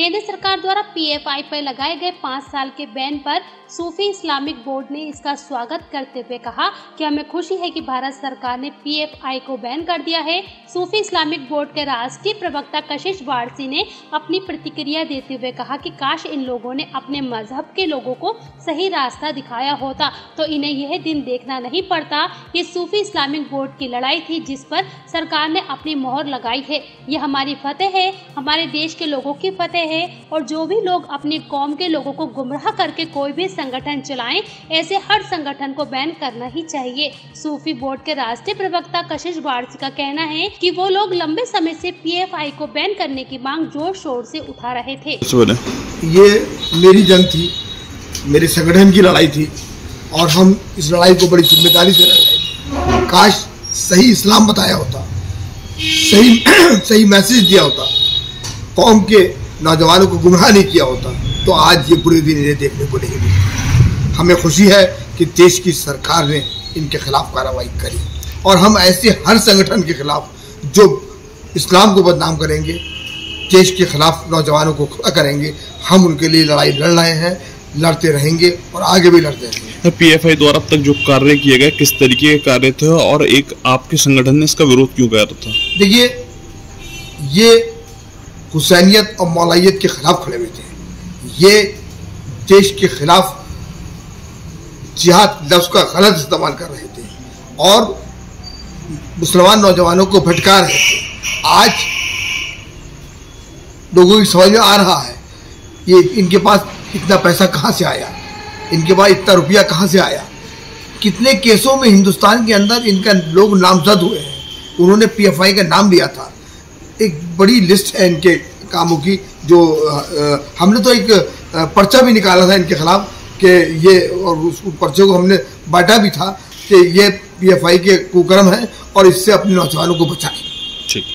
केंद्र सरकार द्वारा पीएफआई पर लगाए गए 5 साल के बैन पर सूफी इस्लामिक बोर्ड ने इसका स्वागत करते हुए कहा कि हमें खुशी है कि भारत सरकार ने पीएफआई को बैन कर दिया है। सूफी इस्लामिक बोर्ड के राष्ट्रीय प्रवक्ता कशिश वारसी ने अपनी प्रतिक्रिया देते हुए कहा कि काश इन लोगों ने अपने मजहब के लोगों को सही रास्ता दिखाया होता तो इन्हें यह दिन देखना नहीं पड़ता। ये सूफी इस्लामिक बोर्ड की लड़ाई थी जिस पर सरकार ने अपनी मोहर लगाई है। यह हमारी फतेह है, हमारे देश के लोगों की फतेह है और जो भी लोग अपनी कौम के लोगों को गुमराह करके कोई भी संगठन चलाएं, ऐसे हर संगठन को बैन करना ही चाहिए। सूफी बोर्ड के राष्ट्रीय प्रवक्ता कशिश वारसी का कहना है कि वो लोग लंबे समय से पीएफआई को बैन करने की मांग जोर शोर से उठा रहे थे। ये मेरी जंग थी, मेरे संगठन की लड़ाई थी और हम इस लड़ाई को बड़ी जिम्मेदारी से लड़ रहे थे। काश सही इस्लाम बताया होता, सही मैसेज दिया होता, कौम के नौजवानों को गुमराह नहीं किया होता तो आज ये बुरे दिन इन्हें देखने को नहीं मिले। हमें खुशी है कि देश की सरकार ने इनके खिलाफ कार्रवाई करी और हम ऐसे हर संगठन के खिलाफ जो इस्लाम को बदनाम करेंगे, देश के खिलाफ नौजवानों को खड़ा करेंगे, हम उनके लिए लड़ाई लड़ रहे हैं, लड़ते रहेंगे और आगे भी लड़ते रहेंगे। पीएफआई द्वारा अब तक जो कार्य किए गए किस तरीके के कार्य थे और एक आपके संगठन ने इसका विरोध क्यों किया था? देखिए, ये हुसैनियत और मौलाइयत के खिलाफ खड़े हुए थे। ये देश के खिलाफ जिहाद लफ्ज़ का गलत इस्तेमाल कर रहे थे और मुसलमान नौजवानों को भटका रहे थे। आज लोगों की समझ में आ रहा है ये इनके पास इतना पैसा कहाँ से आया, इनके पास इतना रुपया कहाँ से आया, कितने केसों में हिंदुस्तान के अंदर इनका लोग नामजद हुए हैं। उन्होंने पीएफआई का नाम लिया था। एक बड़ी लिस्ट है इनके कामों की जो हमने तो एक पर्चा भी निकाला था इनके खिलाफ कि ये, और उस पर्चे को हमने बांटा भी था कि ये पीएफआई के कुकर्म है और इससे अपने नौजवानों को बचाएं।